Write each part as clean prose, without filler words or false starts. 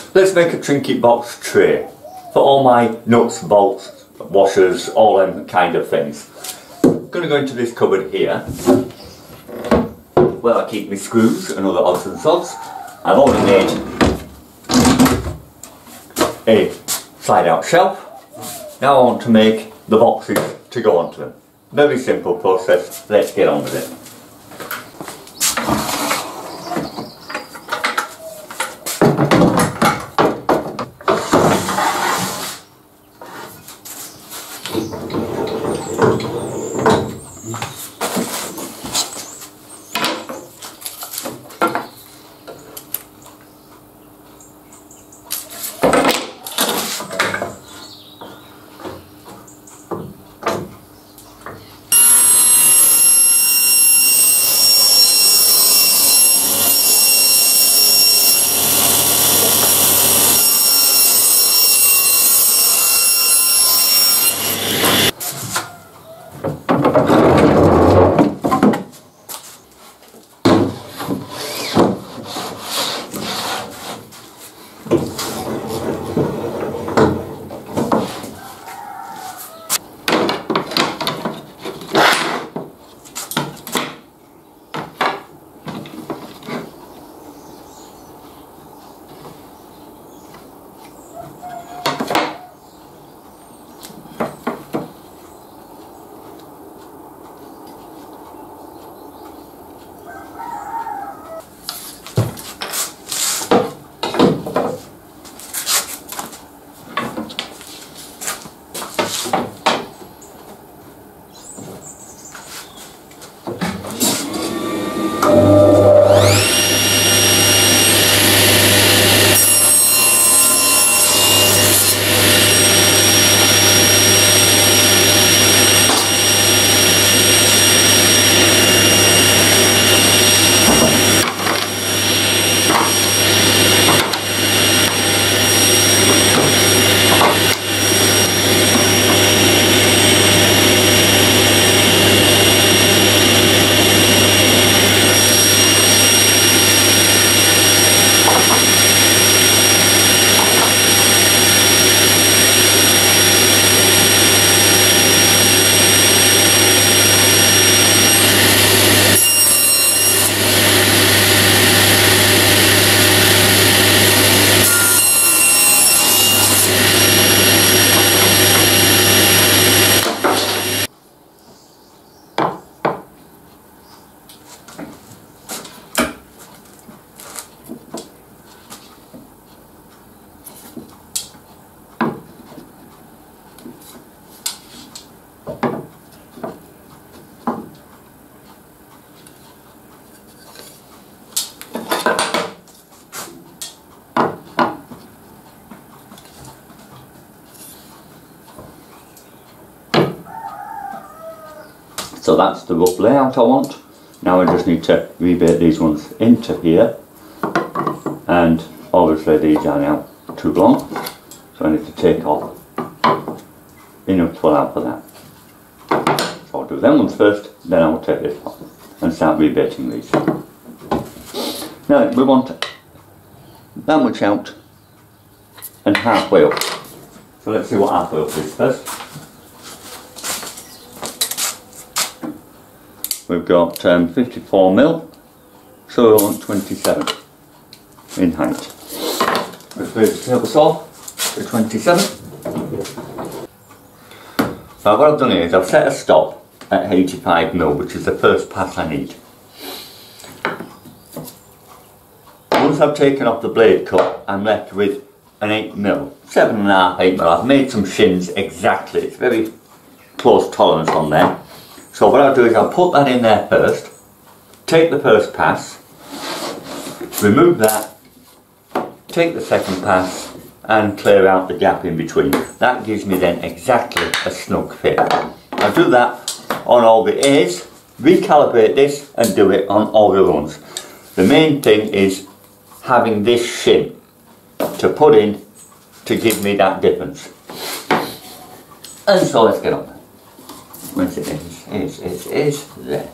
let's make a trinket box tray for all my nuts, bolts, washers, all them kind of things. I'm going to go into this cupboard here where I keep my screws and other odds and sods. I've already made a slide out shelf. Now I want to make the boxes to go onto them. Very simple process, let's get on with it. So that's the rough layout I want. Now I just need to rebate these ones into here, and obviously these are now too long, so I need to take off enough to allow for that. So I'll do them ones first, then I'll take this off and start rebating these. Now we want that much out and halfway up. So let's see what halfway up is first. We've got 54mm, so we want 27 in height. Let's move the table saw to 27. Now what I've done here is I've set a stop at 85mm, which is the first pass I need. Once I've taken off the blade cut, I'm left with an 8mm, 7.5, 8mm. I've made some shins exactly, it's very close tolerance on there. So what I'll do is I'll put that in there first, take the first pass, remove that, take the second pass and clear out the gap in between. That gives me then exactly a snug fit. I'll do that on all the A's, recalibrate this and do it on all the ones. The main thing is having this shin to put in to give me that difference. And so let's get on there. Where's it is there.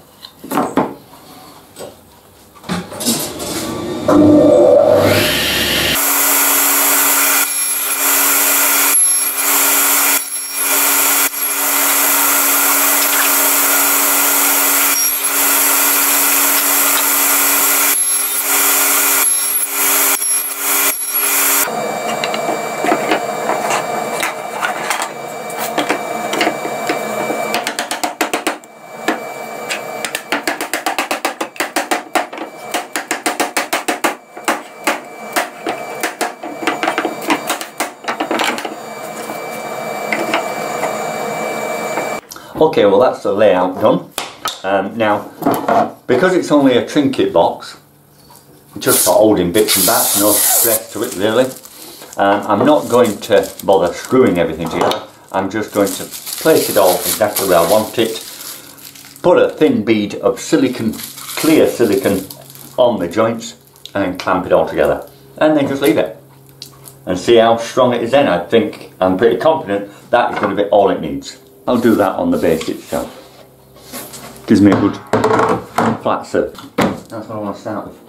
Okay, well that's the layout done. Now, because it's only a trinket box, just for holding bits and bats, no stress to it really. I'm not going to bother screwing everything together. I'm just going to place it all exactly where I want it, put a thin bead of silicone, clear silicone on the joints and clamp it all together, and then just leave it and see how strong it is then. I'm pretty confident that is going to be all it needs. I'll do that on the base itself. Gives me a good flat surface. That's what I want to start with.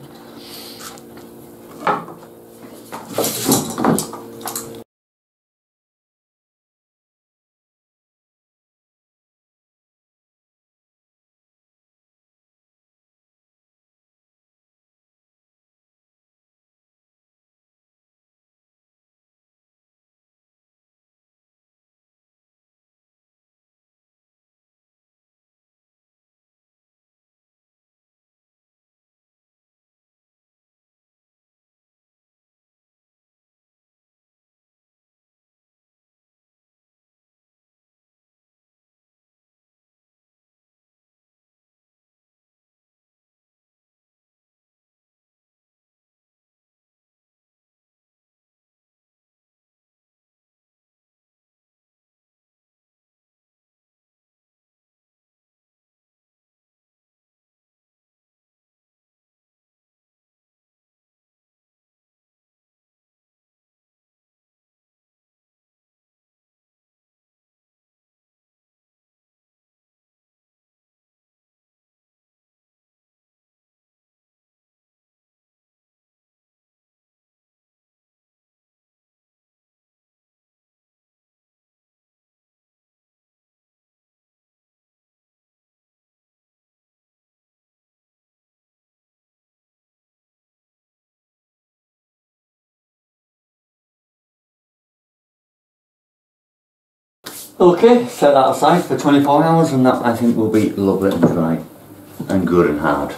Okay, set that aside for 24 hours and that I think will be lovely and dry and good and hard.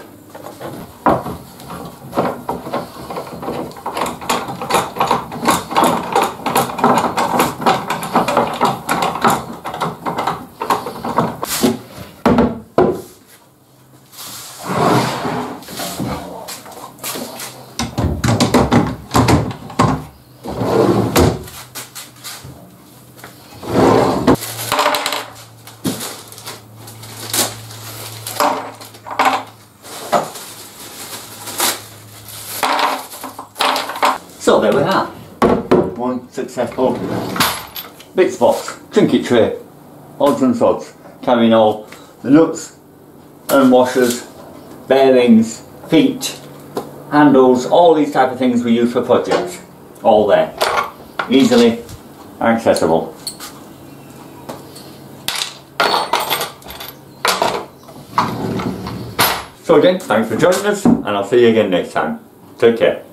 So there we are, one successful bits box, trinket tray, odds and sods, carrying all the nuts and washers, bearings, feet, handles, all these type of things we use for projects, all there, easily accessible. So again, thanks for joining us and I'll see you again next time. Take care.